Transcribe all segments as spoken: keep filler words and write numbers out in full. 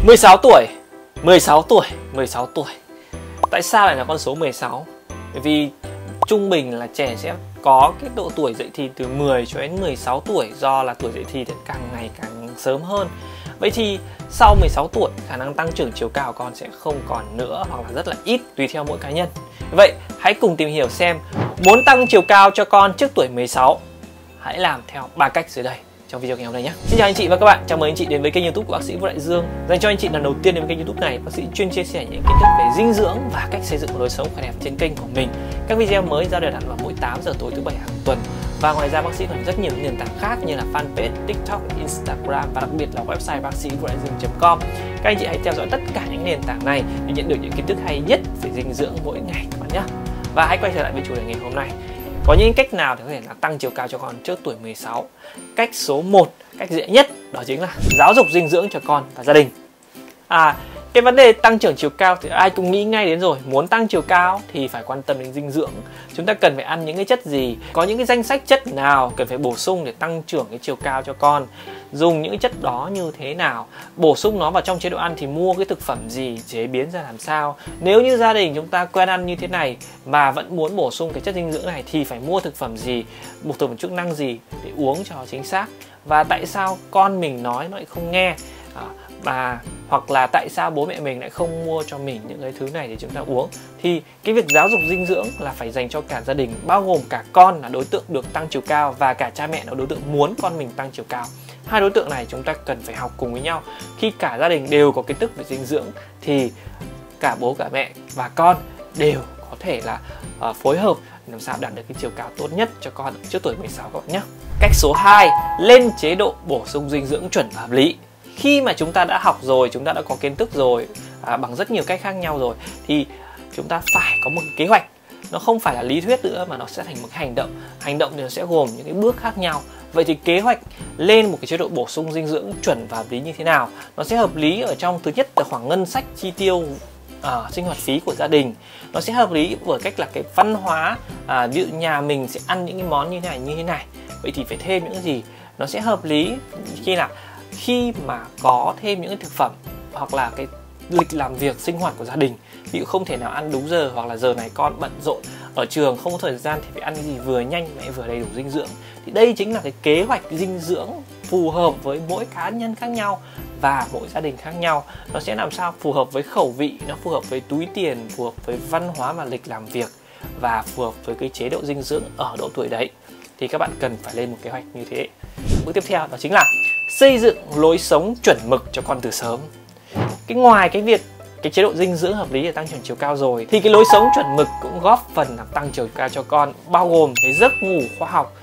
mười sáu tuổi, mười sáu tuổi, mười sáu tuổi. Tại sao lại là con số mười sáu? Bởi vì trung bình là trẻ sẽ có cái độ tuổi dậy thì từ mười cho đến mười sáu tuổi, do là tuổi dậy thì càng ngày càng sớm hơn. Vậy thì sau mười sáu tuổi, khả năng tăng trưởng chiều cao của con sẽ không còn nữa, hoặc là rất là ít, tùy theo mỗi cá nhân. Vậy hãy cùng tìm hiểu xem muốn tăng chiều cao cho con trước tuổi mười sáu, hãy làm theo ba cách dưới đây trong video ngày hôm nay nhé. Xin chào anh chị và các bạn, chào mừng anh chị đến với kênh YouTube của bác sĩ Vũ Đại Dương. Dành cho anh chị lần đầu tiên đến với kênh YouTube này, bác sĩ chuyên chia sẻ những kiến thức về dinh dưỡng và cách xây dựng lối sống khỏe đẹp trên kênh của mình. Các video mới ra đều đặn vào mỗi tám giờ tối thứ bảy hàng tuần. Và ngoài ra bác sĩ còn rất nhiều nền tảng khác như là fanpage, TikTok, Instagram và đặc biệt là website bác sĩ vũ đại dương chấm com. Các anh chị hãy theo dõi tất cả những nền tảng này để nhận được những kiến thức hay nhất về dinh dưỡng mỗi ngày các bạn nhé. Và hãy quay trở lại với chủ đề ngày hôm nay. Có những cách nào để có thể là tăng chiều cao cho con trước tuổi mười sáu? Cách số một, cách dễ nhất đó chính là giáo dục dinh dưỡng cho con và gia đình. À, cái vấn đề tăng trưởng chiều cao thì ai cũng nghĩ ngay đến rồi. Muốn tăng chiều cao thì phải quan tâm đến dinh dưỡng. Chúng ta cần phải ăn những cái chất gì, có những cái danh sách chất nào cần phải bổ sung để tăng trưởng cái chiều cao cho con. Dùng những cái chất đó như thế nào, bổ sung nó vào trong chế độ ăn thì mua cái thực phẩm gì, chế biến ra làm sao. Nếu như gia đình chúng ta quen ăn như thế này mà vẫn muốn bổ sung cái chất dinh dưỡng này thì phải mua thực phẩm gì, một thực phẩm chức năng gì để uống cho chính xác. Và tại sao con mình nói nó lại không nghe, à, và hoặc là tại sao bố mẹ mình lại không mua cho mình những cái thứ này để chúng ta uống. Thì cái việc giáo dục dinh dưỡng là phải dành cho cả gia đình, bao gồm cả con là đối tượng được tăng chiều cao và cả cha mẹ là đối tượng muốn con mình tăng chiều cao. Hai đối tượng này chúng ta cần phải học cùng với nhau. Khi cả gia đình đều có kiến thức về dinh dưỡng thì cả bố cả mẹ và con đều có thể là uh, phối hợp làm sao đạt được cái chiều cao tốt nhất cho con trước tuổi mười sáu các bạn nhé. Cách số hai, lên chế độ bổ sung dinh dưỡng chuẩn và hợp lý. Khi mà chúng ta đã học rồi, chúng ta đã có kiến thức rồi, à, bằng rất nhiều cách khác nhau rồi, thì chúng ta phải có một kế hoạch. Nó không phải là lý thuyết nữa mà nó sẽ thành một cái hành động. Hành động thì nó sẽ gồm những cái bước khác nhau. Vậy thì kế hoạch lên một cái chế độ bổ sung dinh dưỡng chuẩn và hợp lý như thế nào? Nó sẽ hợp lý ở trong thứ nhất là khoảng ngân sách chi tiêu à, sinh hoạt phí của gia đình. Nó sẽ hợp lý bởi cách là cái văn hóa, à, ví dụ nhà mình sẽ ăn những cái món như thế này như thế này. Vậy thì phải thêm những cái gì? Nó sẽ hợp lý khi nào khi mà có thêm những cái thực phẩm hoặc là cái lịch làm việc sinh hoạt của gia đình. Ví dụ không thể nào ăn đúng giờ, hoặc là giờ này con bận rộn ở trường không có thời gian thì phải ăn cái gì vừa nhanh mà vừa đầy đủ dinh dưỡng. Thì đây chính là cái kế hoạch dinh dưỡng phù hợp với mỗi cá nhân khác nhau và mỗi gia đình khác nhau. Nó sẽ làm sao phù hợp với khẩu vị, nó phù hợp với túi tiền, phù hợp với văn hóa và lịch làm việc, và phù hợp với cái chế độ dinh dưỡng ở độ tuổi đấy. Thì các bạn cần phải lên một kế hoạch như thế. Bước tiếp theo đó chính là xây dựng lối sống chuẩn mực cho con từ sớm. Cái ngoài cái việc cái chế độ dinh dưỡng hợp lý để tăng trưởng chiều cao rồi, thì cái lối sống chuẩn mực cũng góp phần làm tăng chiều cao cho con, bao gồm cái giấc ngủ khoa học,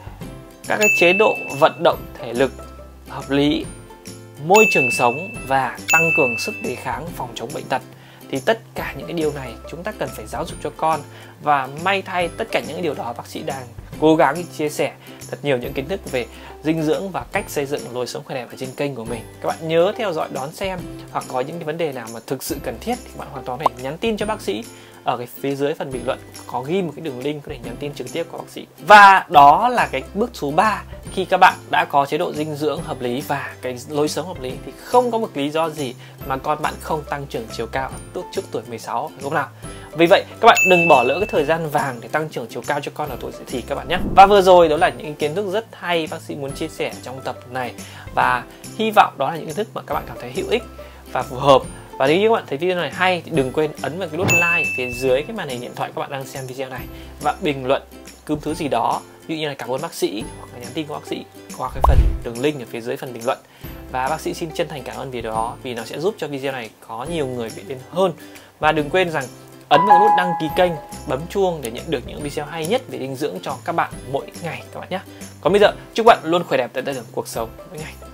các cái chế độ vận động thể lực hợp lý, môi trường sống và tăng cường sức đề kháng, phòng chống bệnh tật. Thì tất cả những cái điều này chúng ta cần phải giáo dục cho con. Và may thay tất cả những cái điều đó bác sĩ đang cố gắng chia sẻ thật nhiều những kiến thức về dinh dưỡng và cách xây dựng lối sống khỏe đẹp ở trên kênh của mình. Các bạn nhớ theo dõi đón xem, hoặc có những cái vấn đề nào mà thực sự cần thiết thì bạn hoàn toàn có thể nhắn tin cho bác sĩ. Ở cái phía dưới phần bình luận có ghi một cái đường link có thể nhắn tin trực tiếp của bác sĩ. Và đó là cái bước số ba. Khi các bạn đã có chế độ dinh dưỡng hợp lý và cái lối sống hợp lý thì không có một lý do gì mà con bạn không tăng trưởng chiều cao trước tuổi mười sáu, đúng không nào? Vì vậy các bạn đừng bỏ lỡ cái thời gian vàng để tăng trưởng chiều cao cho con ở tuổi dậy thì các bạn nhé. Và vừa rồi đó là những kiến thức rất hay bác sĩ muốn chia sẻ trong tập này, và hy vọng đó là những kiến thức mà các bạn cảm thấy hữu ích và phù hợp. Và nếu như các bạn thấy video này hay thì đừng quên ấn vào cái nút like phía dưới cái màn hình điện thoại các bạn đang xem video này, và bình luận cứ thứ gì đó, ví dụ như là cảm ơn bác sĩ, hoặc là nhắn tin của bác sĩ qua cái phần đường link ở phía dưới phần bình luận. Và bác sĩ xin chân thành cảm ơn vì đó, vì nó sẽ giúp cho video này có nhiều người biết đến hơn. Và đừng quên rằng ấn vào nút đăng ký kênh, bấm chuông để nhận được những video hay nhất về dinh dưỡng cho các bạn mỗi ngày các bạn nhé. Còn bây giờ chúc bạn luôn khỏe đẹp tại tận hưởng cuộc sống mỗi ngày.